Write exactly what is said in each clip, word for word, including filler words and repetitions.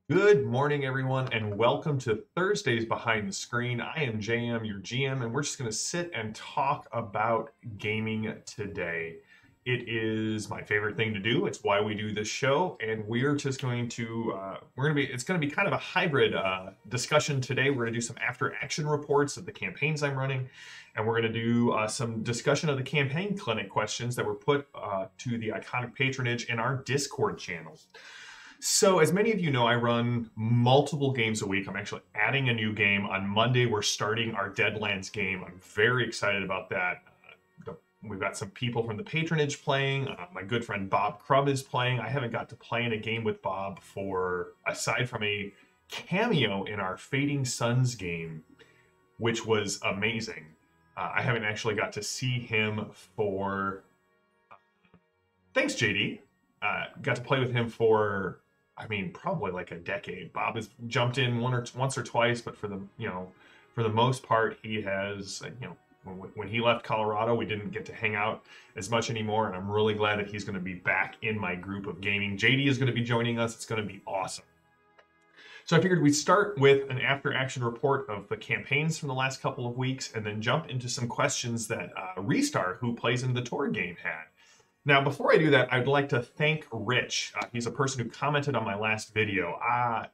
Good morning, everyone, and welcome to Thursdays Behind the Screen. I am J M, your G M, and we're just going to sit and talk about gaming today. It is my favorite thing to do. It's why we do this show, and we're just going to uh, we're going to be it's going to be kind of a hybrid uh, discussion today. We're going to do some after-action reports of the campaigns I'm running, and we're going to do uh, some discussion of the campaign clinic questions that were put uh, to the iconic patronage in our Discord channel. So, as many of you know, I run multiple games a week. I'm actually adding a new game. On Monday, we're starting our Deadlands game. I'm very excited about that. Uh, we've got some people from the patronage playing. Uh, my good friend Bob Crumb is playing. I haven't got to play in a game with Bob for, aside from a cameo in our Fading Suns game, which was amazing. Uh, I haven't actually got to see him for... Thanks, J D. Uh, got to play with him for... I mean, probably like a decade. Bob has jumped in one or once or twice, but for the you know, for the most part, he has you know when, when he left Colorado, we didn't get to hang out as much anymore, and I'm really glad that he's going to be back in my group of gaming. J D is going to be joining us. It's going to be awesome. So I figured we'd start with an after-action report of the campaigns from the last couple of weeks, and then jump into some questions that uh, Restar, who plays in the Tor game, had. Now, before I do that, I'd like to thank Rich. Uh, he's a person who commented on my last video. Uh,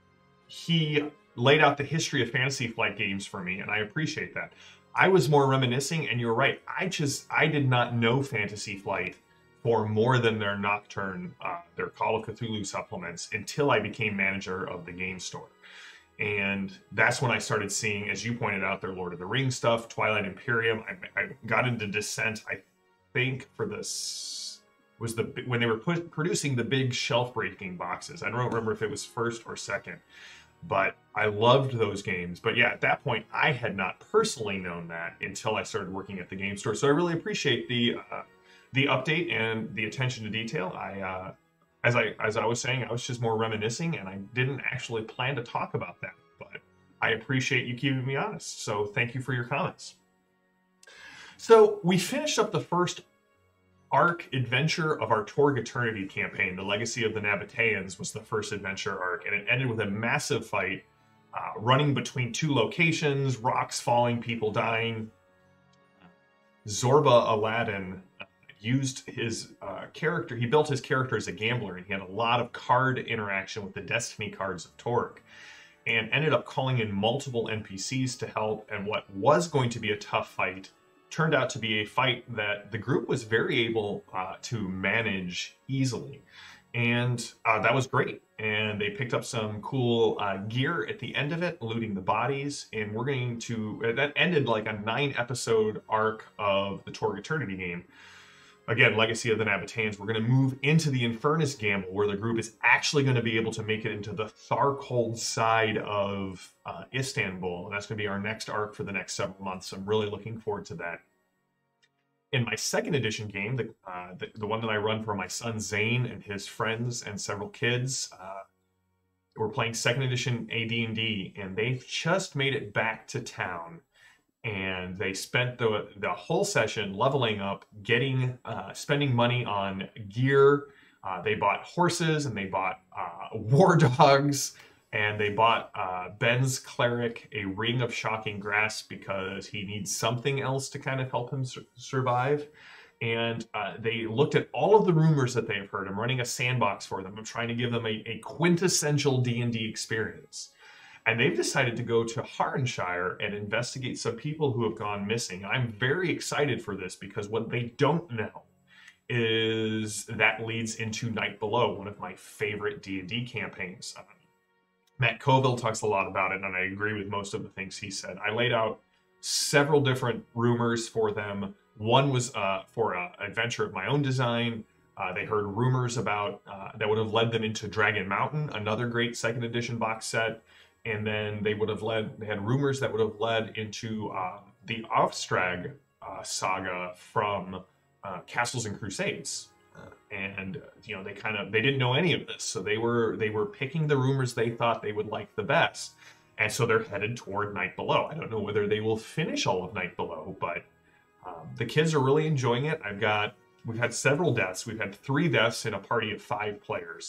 he laid out the history of Fantasy Flight games for me, and I appreciate that. I was more reminiscing, and you're right. I just, I did not know Fantasy Flight for more than their Nocturne, uh, their Call of Cthulhu supplements, until I became manager of the game store. And that's when I started seeing, as you pointed out, their Lord of the Rings stuff, Twilight Imperium. I, I got into Descent, I think for this was the when they were put, producing the big shelf breaking boxes. I don't remember if it was first or second, but I loved those games. But yeah, at that point, I had not personally known that until I started working at the game store. So I really appreciate the uh, the update and the attention to detail. I uh, as I as I was saying, I was just more reminiscing, and I didn't actually plan to talk about that. But I appreciate you keeping me honest. So thank you for your comments. So we finished up the first arc adventure of our Torg Eternity campaign. The Legacy of the Nabateans was the first adventure arc, and it ended with a massive fight, uh, running between two locations, rocks falling, people dying. Zorba Aladdin uh, used his uh, character, he built his character as a gambler, and he had a lot of card interaction with the Destiny cards of Torg, and ended up calling in multiple N P Cs to help, and what was going to be a tough fight turned out to be a fight that the group was very able uh, to manage easily. And uh, that was great. And they picked up some cool uh, gear at the end of it, looting the bodies. And we're going to, that ended like a nine episode arc of the Torg Eternity game. Again, Legacy of the Nabateans. We're going to move into the Infernus Gamble, where the group is actually going to be able to make it into the Tharcold side of uh, Istanbul. And that's going to be our next arc for the next several months. I'm really looking forward to that. In my second edition game, the, uh, the, the one that I run for my son Zane and his friends and several kids, uh, we're playing second edition A D and D, and they've just made it back to town. And they spent the the whole session leveling up, getting, uh, spending money on gear. Uh, they bought horses, and they bought uh, war dogs, and they bought uh, Ben's cleric a ring of shocking grasp because he needs something else to kind of help him sur survive. And uh, they looked at all of the rumors that they've heard. I'm running a sandbox for them. I'm trying to give them a, a quintessential D and D experience. And they've decided to go to Harenshire and investigate some people who have gone missing. I'm very excited for this because what they don't know is that leads into Night Below, one of my favorite D and D campaigns. Um, Matt Colville talks a lot about it, and I agree with most of the things he said. I laid out several different rumors for them. One was uh, for an adventure of my own design. Uh, they heard rumors about uh, that would have led them into Dragon Mountain, another great second edition box set. And then they would have led, they had rumors that would have led into uh, the Aufstrag uh, saga from uh, Castles and Crusades. Uh, and, you know, they kind of, they didn't know any of this. So they were, they were picking the rumors they thought they would like the best. And so they're headed toward Night Below. I don't know whether they will finish all of Night Below, but um, the kids are really enjoying it. I've got, we've had several deaths. We've had three deaths in a party of five players.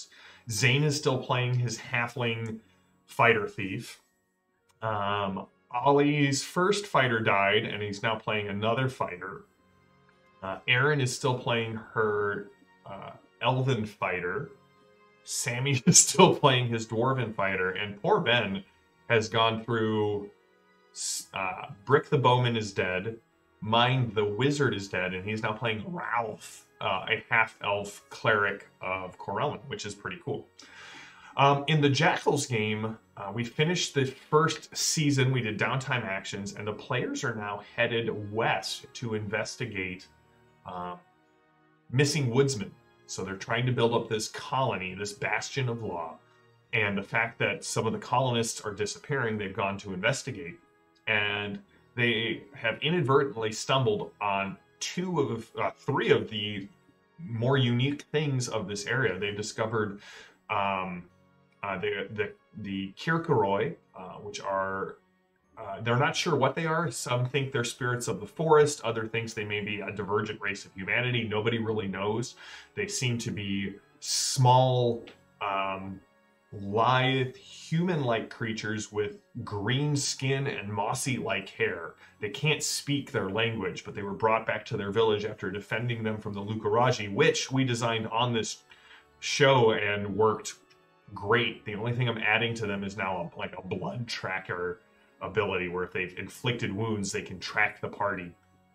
Zane is still playing his halfling fighter thief. Um, Ollie's first fighter died, and he's now playing another fighter. Uh, Erin is still playing her uh, elven fighter. Sammy is still playing his dwarven fighter, and poor Ben has gone through uh, Brick the Bowman is dead, Mind the Wizard is dead, and he's now playing Ralph, uh, a half-elf cleric of Corellon, which is pretty cool. Um, in the Jackals game, uh, we finished the first season. We did downtime actions, and the players are now headed west to investigate uh, missing woodsmen. So they're trying to build up this colony, this bastion of law. And the fact that some of the colonists are disappearing, they've gone to investigate. And they have inadvertently stumbled on two of, uh, three of the more unique things of this area. They've discovered um, uh, the, the, the Kirkoroi, uh, which are, uh, they're not sure what they are. Some think they're spirits of the forest. Other thinks they may be a divergent race of humanity. Nobody really knows. They seem to be small, um, lithe, human-like creatures with green skin and mossy-like hair. They can't speak their language, but they were brought back to their village after defending them from the Lukaraji, which we designed on this show and worked great. The only thing I'm adding to them is now a, like a blood tracker ability, where if they've inflicted wounds, they can track the party.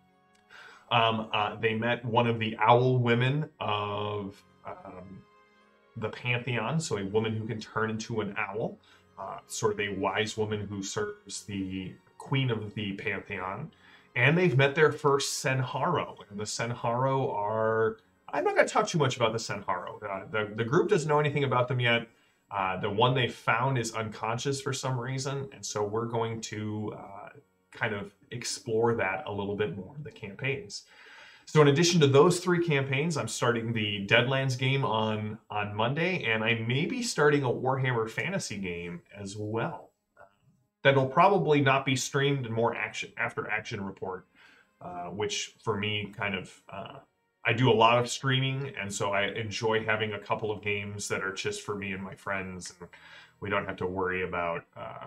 Um, uh, they met one of the owl women of um, the Pantheon, so a woman who can turn into an owl, uh, sort of a wise woman who serves the queen of the Pantheon. And they've met their first Senharo, and the Senharo are... I'm not going to talk too much about the Senharo. Uh, the, the group doesn't know anything about them yet. Uh, the one they found is unconscious for some reason, and so we're going to uh, kind of explore that a little bit more in the campaigns. So in addition to those three campaigns, I'm starting the Deadlands game on, on Monday, and I may be starting a Warhammer Fantasy game as well. That'll probably not be streamed and more action after action report, uh, which for me kind of... Uh, I do a lot of streaming, and so I enjoy having a couple of games that are just for me and my friends, and we don't have to worry about uh,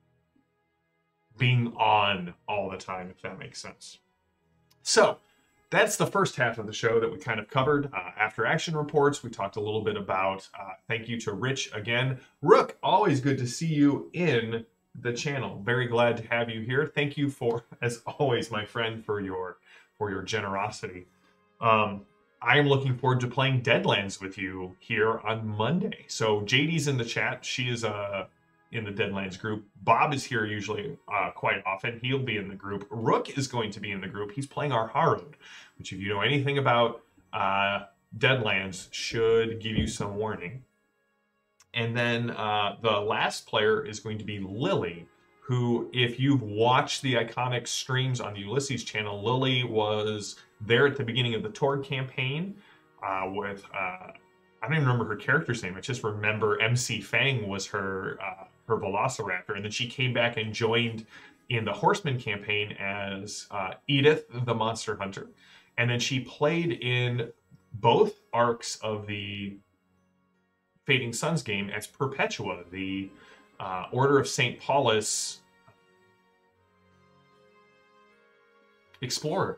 being on all the time, if that makes sense. So that's the first half of the show that we kind of covered. Uh, after action reports, we talked a little bit about, uh, thank you to Rich again. Rook, always good to see you in the channel. Very glad to have you here. Thank you for, as always, my friend, for your, for your generosity. Um, I am looking forward to playing Deadlands with you here on Monday. So J D's in the chat. She is uh, in the Deadlands group. Bob is here usually uh, quite often. He'll be in the group. Rook is going to be in the group. He's playing our Harrowed, which if you know anything about uh, Deadlands should give you some warning. And then uh, the last player is going to be Lily, who, if you've watched the iconic streams on the Ulysses channel, Lily was there at the beginning of the Torg campaign uh, with, uh, I don't even remember her character's name. I just remember M C Fang was her uh, her Velociraptor. And then she came back and joined in the Horseman campaign as uh, Edith, the Monster Hunter. And then she played in both arcs of the Fading Suns game as Perpetua, the uh, Order of Saint Paulus explorer.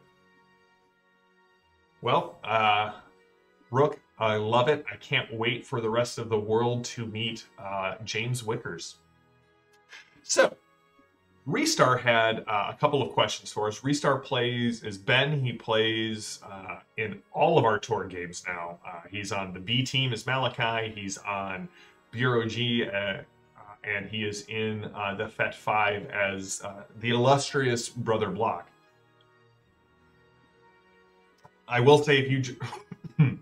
Well, uh, Rook, I love it. I can't wait for the rest of the world to meet uh, James Wickers. So, Restar had uh, a couple of questions for us. Restar plays as Ben. He plays uh, in all of our tour games now. Uh, he's on the B team as Malachi. He's on Bureau G, uh, uh, and he is in uh, the F E T five as uh, the illustrious Brother Block. I will say, if you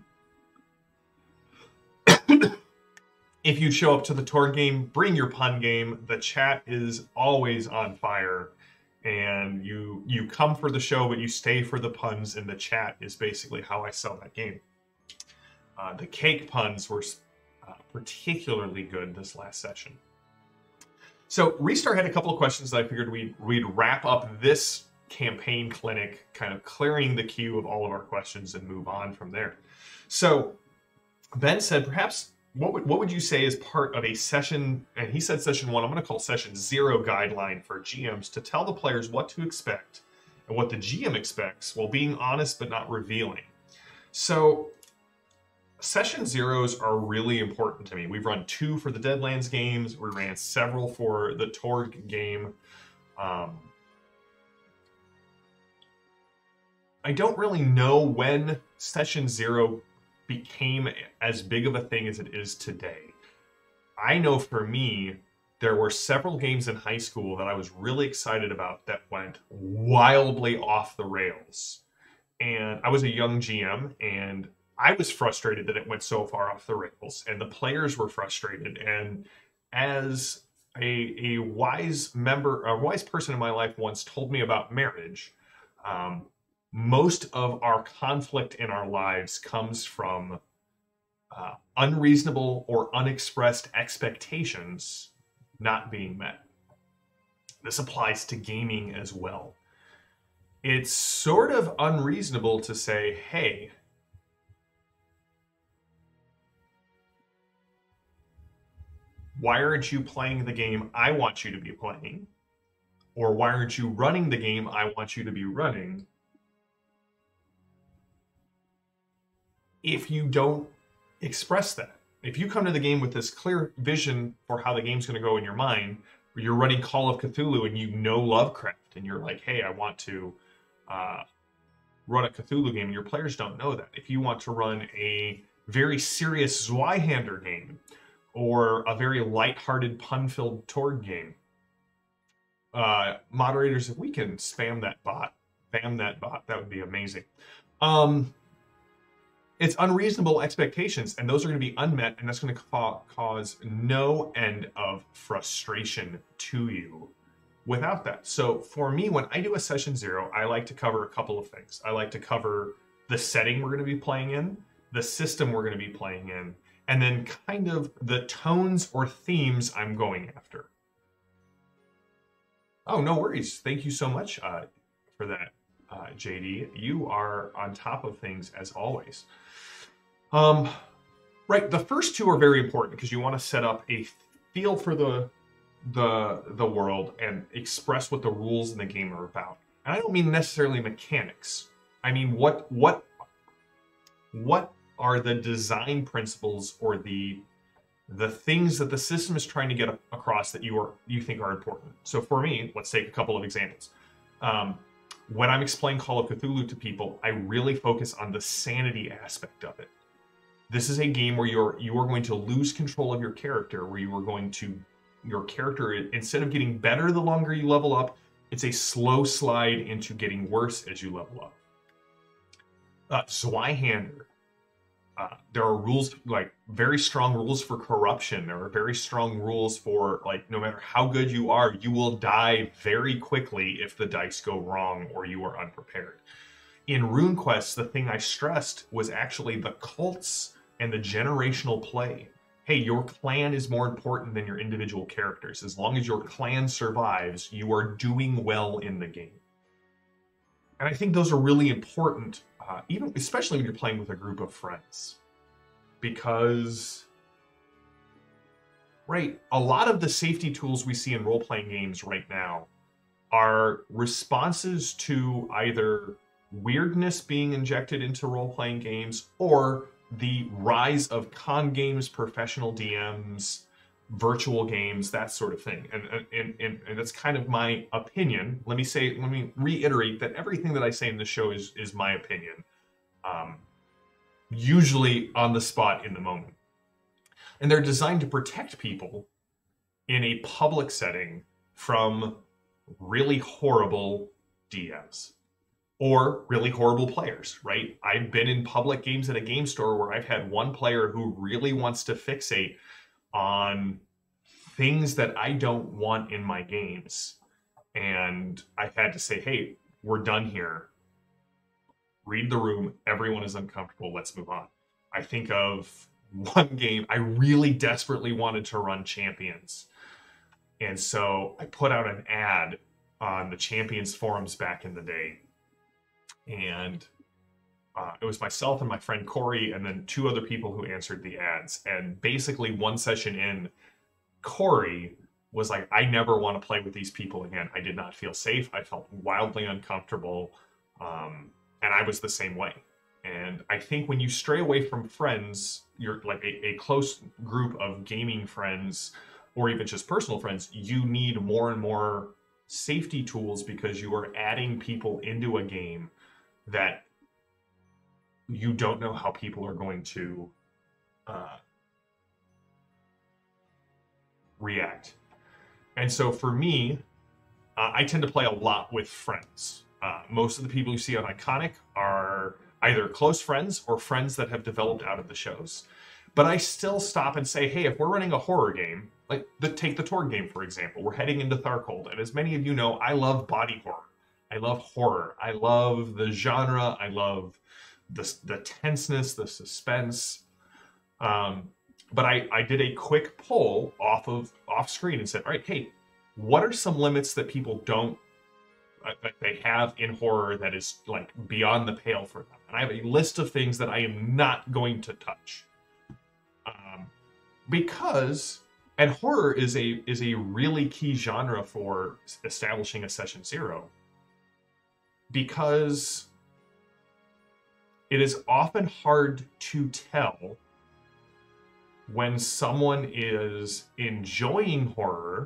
if you show up to the tour game, bring your pun game. The chat is always on fire, and you you come for the show, but you stay for the puns. And the chat is basically how I sell that game. Uh, the cake puns were uh, particularly good this last session. So Restar had a couple of questions that I figured we'd we'd wrap up this campaign clinic, kind of clearing the queue of all of our questions and move on from there. So Ben said, perhaps what would what would you say is part of a session? And he said session one. I'm going to call session zero guideline for G Ms to tell the players what to expect and what the G M expects while being honest but not revealing. So session zeros are really important to me. We've run two for the Deadlands games. We ran several for the Torg game. Um, I don't really know when session zero became as big of a thing as it is today. I know for me, there were several games in high school that I was really excited about that went wildly off the rails. And I was a young G M, and I was frustrated that it went so far off the rails, and the players were frustrated. And as a, a wise member, a wise person in my life once told me about marriage, um, most of our conflict in our lives comes from uh, unreasonable or unexpressed expectations not being met. This applies to gaming as well. It's sort of unreasonable to say, hey, why aren't you playing the game I want you to be playing? Or why aren't you running the game I want you to be running? If you don't express that. If you come to the game with this clear vision for how the game's going to go in your mind, where you're running Call of Cthulhu and you know Lovecraft, and you're like, hey, I want to uh, run a Cthulhu game, and your players don't know that. If you want to run a very serious Zweihander game, or a very light-hearted, pun-filled Torg game, uh, moderators, if we can spam that bot, spam that bot, that would be amazing. Um, It's unreasonable expectations, and those are going to be unmet, and that's going to ca cause no end of frustration to you without that. So for me, when I do a session zero, I like to cover a couple of things. I like to cover the setting we're going to be playing in, the system we're going to be playing in, and then kind of the tones or themes I'm going after. Oh, no worries. Thank you so much uh, for that, uh, J D. You are on top of things as always. Um, right, the first two are very important because you want to set up a feel for the, the, the world and express what the rules in the game are about. And I don't mean necessarily mechanics. I mean, what, what, what are the design principles or the, the things that the system is trying to get across that you are, you think are important. So for me, let's take a couple of examples. Um, when I'm explaining Call of Cthulhu to people, I really focus on the sanity aspect of it. This is a game where you're you are going to lose control of your character, where you are going to, your character, instead of getting better the longer you level up, it's a slow slide into getting worse as you level up. Uh, Zweihander. Uh, there are rules, like very strong rules for corruption. There are very strong rules for, like, no matter how good you are, you will die very quickly if the dice go wrong or you are unprepared. In RuneQuest, the thing I stressed was actually the cults and the generational play. Hey, your clan is more important than your individual characters. As long as your clan survives, you are doing well in the game. And I think those are really important, uh, even especially when you're playing with a group of friends. Because, right, a lot of the safety tools we see in role-playing games right now are responses to either weirdness being injected into role-playing games or the rise of con games, professional D Ms, virtual games, that sort of thing. And, and, and, and that's kind of my opinion. Let me say, let me reiterate that everything that I say in the show is, is my opinion. Um, usually on the spot in the moment. And they're designed to protect people in a public setting from really horrible D Ms. Or really horrible players, right? I've been in public games at a game store where I've had one player who really wants to fixate on things that I don't want in my games. And I've had to say, hey, we're done here. Read the room. Everyone is uncomfortable. Let's move on. I think of one game I really desperately wanted to run Champions. And so I put out an ad on the Champions forums back in the day. And uh, it was myself and my friend Corey, and then two other people who answered the ads. And basically, one session in, Corey was like, I never want to play with these people again. I did not feel safe. I felt wildly uncomfortable. Um, and I was the same way. And I think when you stray away from friends, you're like a, a close group of gaming friends, or even just personal friends, you need more and more safety tools because you are adding people into a game that you don't know how people are going to uh, react. And so for me, uh, I tend to play a lot with friends. Uh, most of the people you see on Iconic are either close friends or friends that have developed out of the shows. But I still stop and say, hey, if we're running a horror game, like the take the Torg game, for example, we're heading into Tharcold. And as many of you know, I love body horror. I love horror. I love the genre. I love the, the tenseness, the suspense. Um, but I, I did a quick poll off of off screen and said, all right, hey, what are some limits that people don't, uh, that they have in horror that is like beyond the pale for them? And I have a list of things that I am not going to touch. Um, because, and horror is a is a really key genre for establishing a session zero, because it is often hard to tell when someone is enjoying horror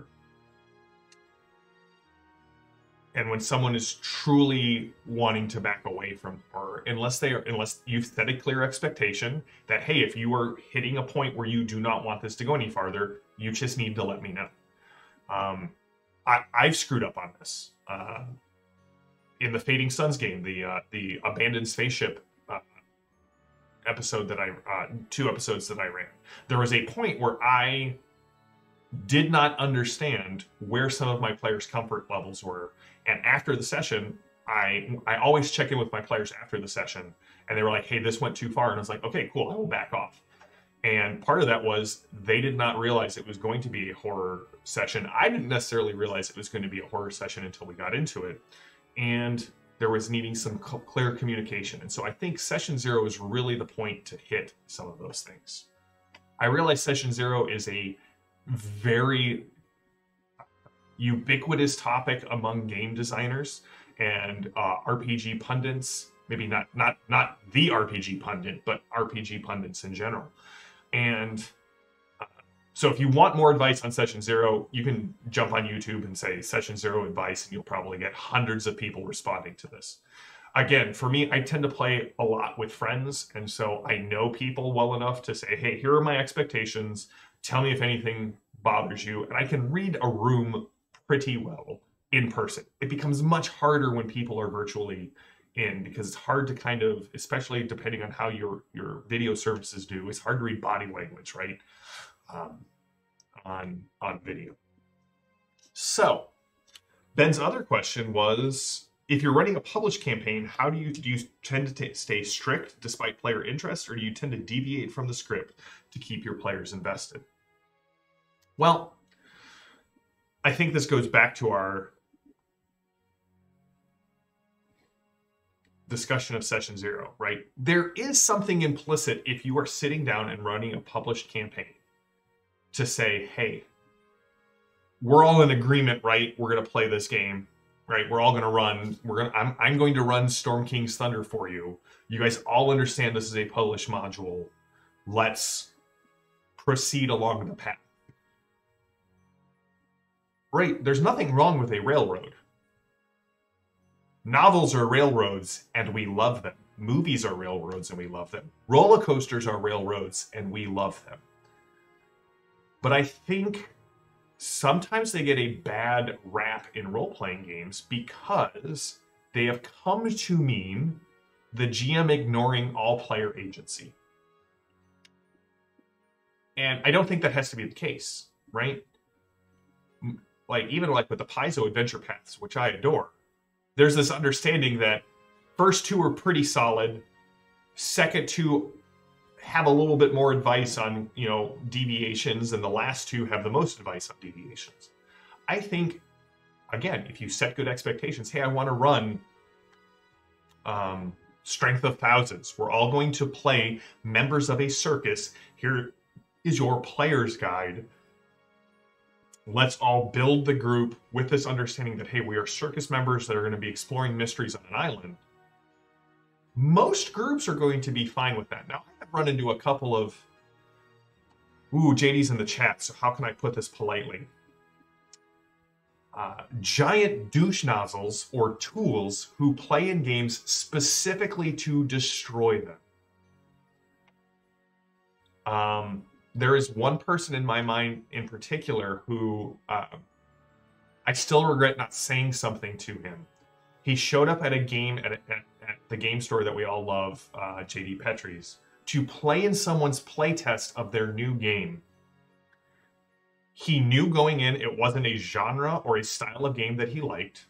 and when someone is truly wanting to back away from horror, unless they are, unless you've set a clear expectation that, hey, if you are hitting a point where you do not want this to go any farther, you just need to let me know. Um, I, I've screwed up on this. Uh, in the Fading Suns game, the uh, the abandoned spaceship uh, episode that I, uh, two episodes that I ran, there was a point where I did not understand where some of my players' comfort levels were. And after the session, I I always check in with my players after the session, and they were like, hey, this went too far. And I was like, okay, cool, I will back off. And part of that was they did not realize it was going to be a horror session. I didn't necessarily realize it was going to be a horror session until we got into it. And there was needing some clear communication. And so I think session zero is really the point to hit some of those things. I realize session zero is a very ubiquitous topic among game designers and uh, R P G pundits. Maybe not not not the R P G pundit, but R P G pundits in general. And uh, so if you want more advice on session zero, you can jump on YouTube and say session zero advice, and you'll probably get hundreds of people responding to this. Again, for me, I tend to play a lot with friends, and so I know people well enough to say, hey, here are my expectations. Tell me if anything bothers you. And I can read a room pretty well in person. It becomes much harder when people are virtually in, because it's hard to kind of, especially depending on how your, your video services do, it's hard to read body language, right? Um, on, on video. So Ben's other question was, if you're running a published campaign, how do you, do you tend to stay strict despite player interest, or do you tend to deviate from the script to keep your players invested? Well, I think this goes back to our discussion of session zero, right? There is something implicit if you are sitting down and running a published campaign to say, hey, we're all in agreement, right? We're going to play this game, right? We're all going to run. We're going. I'm, I'm going to run Storm King's Thunder for you. You guys all understand this is a published module. Let's proceed along the path. Right, there's nothing wrong with a railroad. Novels are railroads, and we love them. Movies are railroads, and we love them. Roller coasters are railroads, and we love them. But I think sometimes they get a bad rap in role-playing games because they have come to mean the G M ignoring all player agency. And I don't think that has to be the case, right? Like, even like with the Paizo adventure paths, which I adore, there's this understanding that first two are pretty solid, second two have a little bit more advice on, you know, deviations, and the last two have the most advice on deviations. I think, again, if you set good expectations, hey, I want to run um, Strength of thousands. We're all going to play members of a circus. Here is your player's guide. Let's all build the group with this understanding that, hey, we are circus members that are going to be exploring mysteries on an island. Most groups are going to be fine with that. Now, I've run into a couple of, ooh, J D's in the chat, so how can I put this politely? Uh, giant douche nozzles or tools who play in games specifically to destroy them. Um, there is one person in my mind in particular who uh, I still regret not saying something to him. He showed up at a game at, a, at, at the game store that we all love, uh, J D Petrie's, to play in someone's playtest of their new game. He knew going in it wasn't a genre or a style of game that he liked.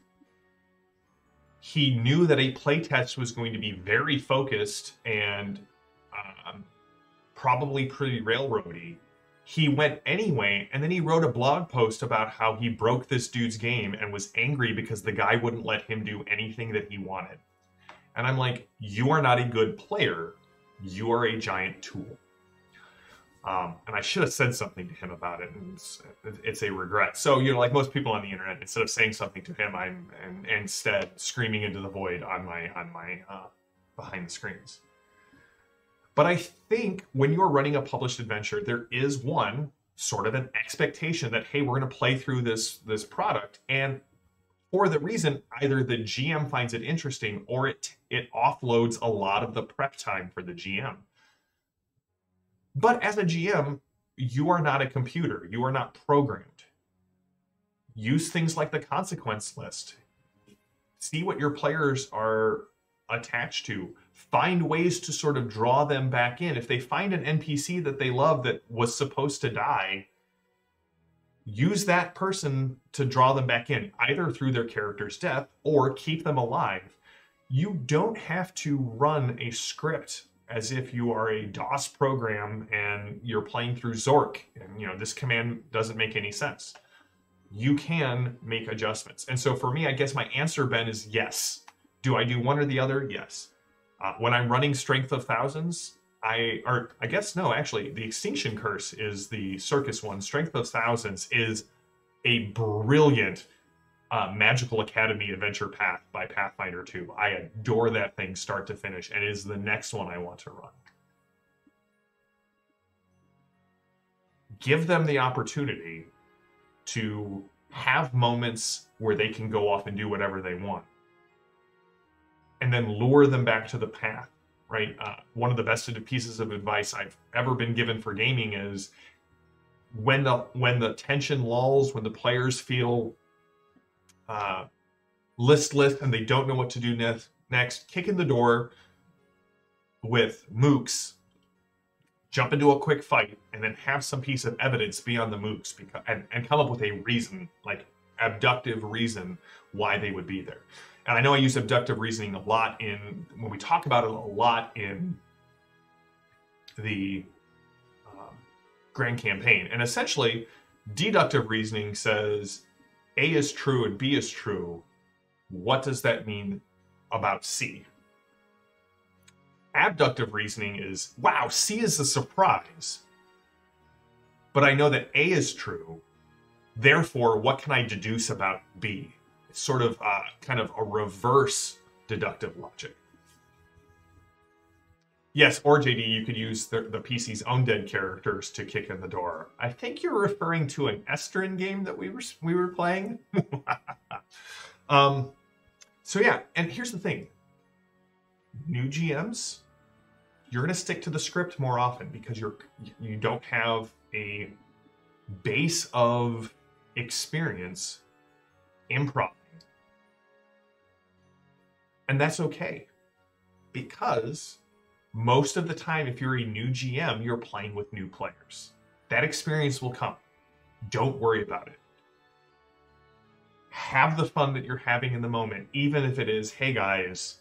He knew that a playtest was going to be very focused and um, probably pretty railroady. He went anyway, and then he wrote a blog post about how he broke this dude's game and was angry because the guy wouldn't let him do anything that he wanted. And I'm like, you are not a good player. You are a giant tool. Um, and I should have said something to him about it, and it's, it's a regret. So, you know, like most people on the internet, instead of saying something to him, I'm and, instead screaming into the void on my on my uh, behind the screens. But I think when you're running a published adventure, there is one sort of an expectation that, hey, we're going to play through this this product, and for the reason either the G M finds it interesting or it it offloads a lot of the prep time for the G M. But as a G M, you are not a computer. You are not programmed. Use things like the consequence list. See what your players are attached to. Find ways to sort of draw them back in. If they find an N P C that they love that was supposed to die, use that person to draw them back in, either through their character's death or keep them alive. You don't have to run a script as if you are a DOS program and you're playing through Zork, and you know this command doesn't make any sense. You can make adjustments. And so for me, I guess my answer, Ben, is yes. Do I do one or the other? Yes. Uh, when I'm running Strength of Thousands, I, or I guess no, actually, the Extinction Curse is the circus one. Strength of Thousands is a brilliant Uh, Magical Academy Adventure Path by Pathfinder two. I adore that thing start to finish, and it is the next one I want to run. Give them the opportunity to have moments where they can go off and do whatever they want, and then lure them back to the path, right? Uh, one of the best pieces of advice I've ever been given for gaming is when the when the tension lulls, when the players feel Uh, listless and they don't know what to do ne next, kick in the door with mooks, jump into a quick fight, and then have some piece of evidence be on the mooks because, and, and come up with a reason, like abductive reason why they would be there. And I know I use abductive reasoning a lot in, when we talk about it a lot in the um, Grand Campaign. And essentially, deductive reasoning says, A is true and B is true. What does that mean about C? Abductive reasoning is, wow, C is a surprise. But I know that A is true. Therefore, what can I deduce about B? It's sort of uh, kind of a reverse deductive logic. Yes, or J D, you could use the, the P C's own dead characters to kick in the door. I think you're referring to an Estrin game that we were we were playing. um, so yeah, and here's the thing. New G Ms, you're going to stick to the script more often because you're you don't have a base of experience improv. And that's okay. Because most of the time, if you're a new G M, you're playing with new players. That experience will come. Don't worry about it. Have the fun that you're having in the moment, even if it is, hey guys,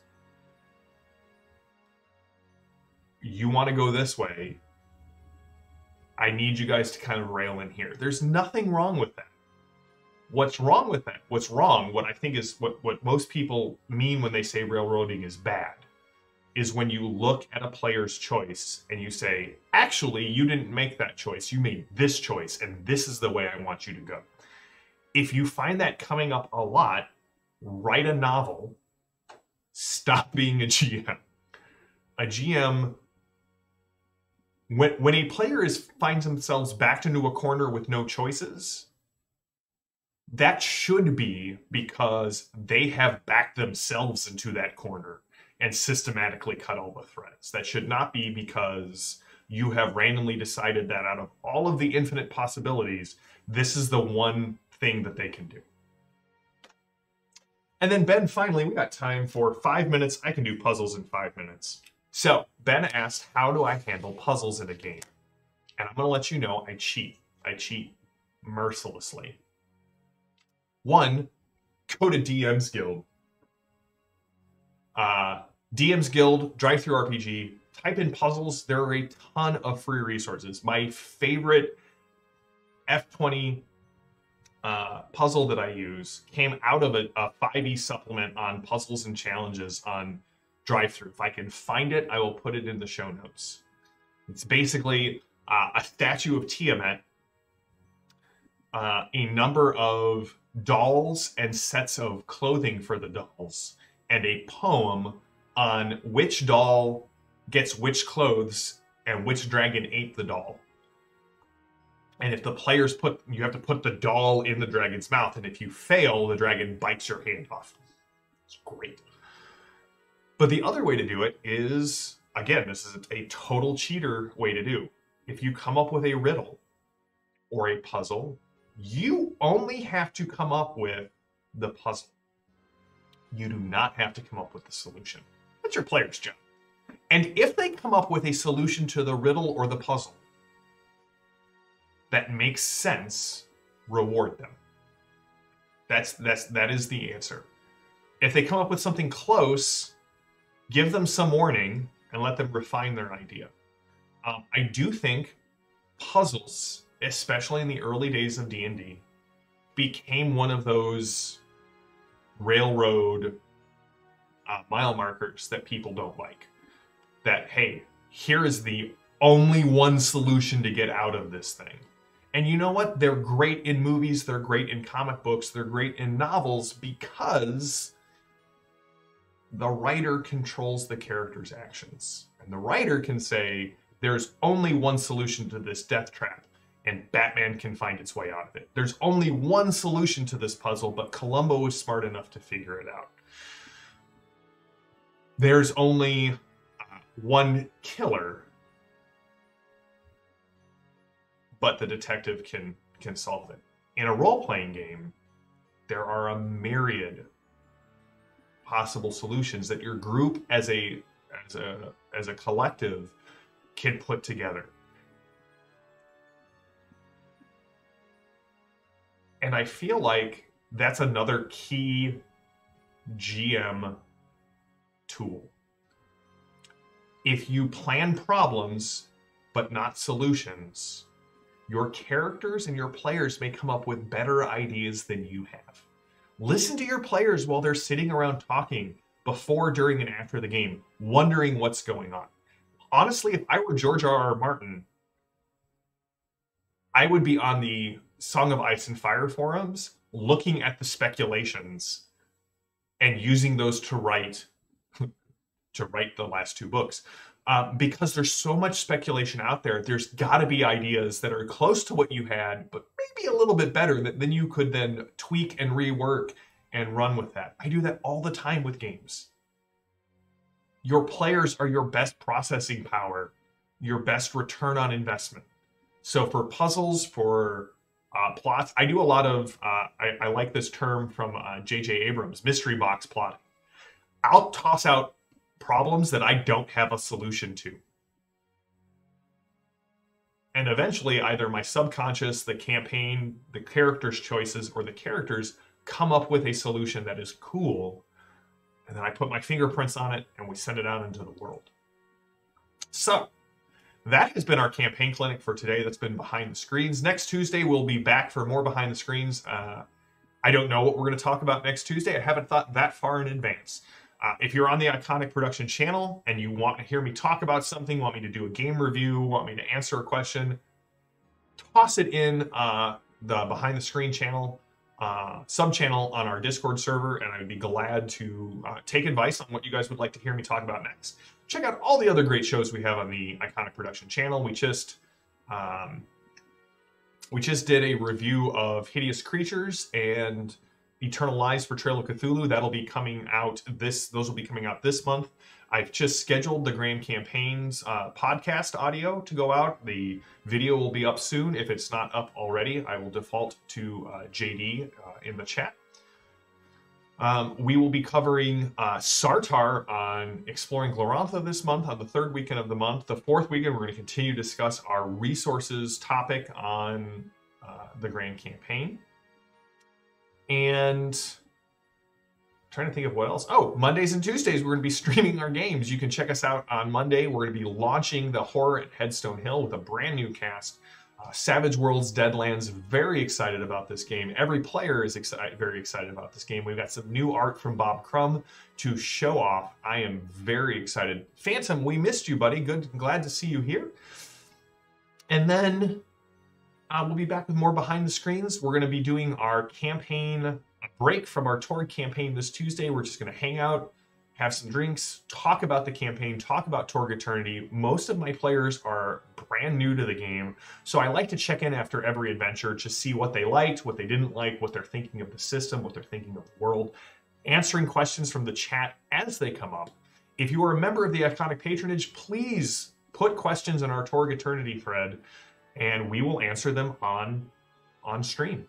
you want to go this way. I need you guys to kind of rail in here. There's nothing wrong with that. What's wrong with that? What's wrong, what I think is what, what most people mean when they say railroading is bad, is when you look at a player's choice and you say, actually, you didn't make that choice. You made this choice, and this is the way I want you to go. If you find that coming up a lot, write a novel. Stop being a G M. A G M, when, when a player is finds themselves backed into a corner with no choices, that should be because they have backed themselves into that corner and systematically cut all the threads. That should not be because you have randomly decided that out of all of the infinite possibilities, this is the one thing that they can do. And then Ben, finally, we got time for five minutes. I can do puzzles in five minutes. So Ben asked, how do I handle puzzles in a game? And I'm going to let you know I cheat. I cheat mercilessly. One, go to D M's Guild. Uh, D M's Guild, Drive-Thru R P G, type in puzzles. There are a ton of free resources. My favorite F twenty uh, puzzle that I use came out of a, a five E supplement on puzzles and challenges on Drive-Thru. If I can find it, I will put it in the show notes. It's basically uh, a statue of Tiamat, uh, a number of dolls and sets of clothing for the dolls, and a poem on which doll gets which clothes and which dragon ate the doll. And if the players put, you have to put the doll in the dragon's mouth, and if you fail, the dragon bites your hand off. It's great. But the other way to do it is, again, this is a total cheater way to do. If you come up with a riddle or a puzzle, you only have to come up with the puzzle. You do not have to come up with the solution. That's your player's job. And if they come up with a solution to the riddle or the puzzle that makes sense, reward them. That's, that's, that is the answer. If they come up with something close, give them some warning and let them refine their idea. Um, I do think puzzles, especially in the early days of D and D, became one of those railroad uh, mile markers that people don't like. That, hey, here is the only one solution to get out of this thing. And you know what? They're great in movies, they're great in comic books, they're great in novels because the writer controls the character's actions. And the writer can say, there's only one solution to this death trap, and Batman can find its way out of it. There's only one solution to this puzzle, but Columbo was smart enough to figure it out. There's only uh, one killer, but the detective can, can solve it. In a role-playing game, there are a myriad possible solutions that your group as a, as a, as a collective can put together. And I feel like that's another key G M tool. If you plan problems, but not solutions, your characters and your players may come up with better ideas than you have. Listen to your players while they're sitting around talking before, during, and after the game, wondering what's going on. Honestly, if I were George R R. Martin, I would be on the Song of Ice and Fire forums looking at the speculations and using those to write to write the last two books. Um, because there's so much speculation out there, there's got to be ideas that are close to what you had, but maybe a little bit better that then you could then tweak and rework and run with that. I do that all the time with games. Your players are your best processing power, your best return on investment. So for puzzles, for uh, plots, I do a lot of, uh, I, I like this term from uh, J J Abrams, mystery box plotting. I'll toss out problems that I don't have a solution to. And eventually either my subconscious, the campaign, the character's choices, or the characters come up with a solution that is cool. And then I put my fingerprints on it and we send it out into the world. So that has been our campaign clinic for today. That's been Behind the Screens. Next Tuesday, we'll be back for more Behind the Screens. Uh, I don't know what we're going to talk about next Tuesday. I haven't thought that far in advance. Uh, if you're on the Iconic Production channel and you want to hear me talk about something, want me to do a game review, want me to answer a question, toss it in uh, the Behind the Screen channel, uh, sub-channel on our Discord server, and I'd be glad to uh, take advice on what you guys would like to hear me talk about next. Check out all the other great shows we have on the Iconic Production channel. We just... Um, We just did a review of Hideous Creatures and Eternal Lies for Trail of Cthulhu. That'll be coming out this, those will be coming out this month. I've just scheduled the Grand Campaigns uh, podcast audio to go out. The video will be up soon. If it's not up already, I will default to uh, J D uh, in the chat. Um, we will be covering uh, Sartar on Exploring Glorantha this month, on the third weekend of the month. The fourth weekend, we're going to continue to discuss our resources topic on uh, the Grand Campaign. And I'm trying to think of what else. Oh, Mondays and Tuesdays, we're going to be streaming our games. You can check us out on Monday. We're going to be launching the Horror at Headstone Hill with a brand new cast. Uh, Savage Worlds Deadlands, very excited about this game. Every player is exci very excited about this game. We've got some new art from Bob Crumb to show off. I am very excited. Phantom, we missed you, buddy. Good, glad to see you here. And then uh, we'll be back with more Behind the Screens. We're going to be doing our campaign break from our Torg campaign this Tuesday. We're just going to hang out, have some drinks, talk about the campaign, talk about Torg Eternity. Most of my players are brand new to the game, so I like to check in after every adventure to see what they liked, what they didn't like, what they're thinking of the system, what they're thinking of the world, answering questions from the chat as they come up. If you are a member of the Iconic Patronage, please put questions in our Torg Eternity thread, and we will answer them on, on stream.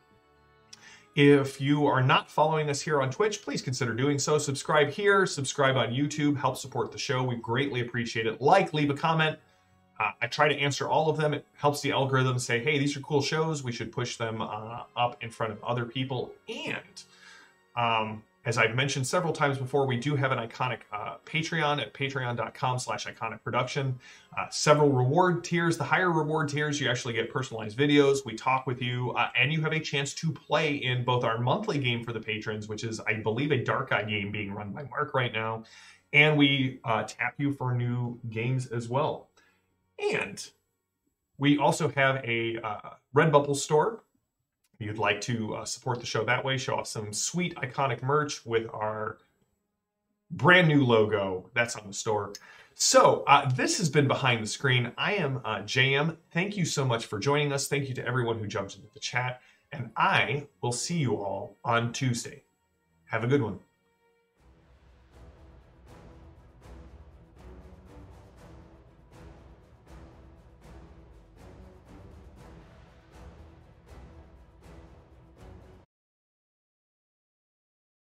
If you are not following us here on Twitch, please consider doing so. Subscribe here, subscribe on YouTube, help support the show. We greatly appreciate it. Like, leave a comment. Uh, I try to answer all of them. It helps the algorithm say, hey, these are cool shows. We should push them uh, up in front of other people. And um, as I've mentioned several times before, we do have an Iconic uh, Patreon at patreon.com slash iconic production. Uh, several reward tiers. The higher reward tiers, you actually get personalized videos. We talk with you, uh, and you have a chance to play in both our monthly game for the patrons, which is, I believe, a Dark Eye game being run by Mark right now. And we uh, tap you for new games as well. And we also have a uh, Redbubble store. If you'd like to uh, support the show that way, show off some sweet Iconic merch with our brand new logo. That's on the store. So uh, this has been Behind the Screen. I am uh, J M. Thank you so much for joining us. Thank you to everyone who jumped into the chat. And I will see you all on Tuesday. Have a good one.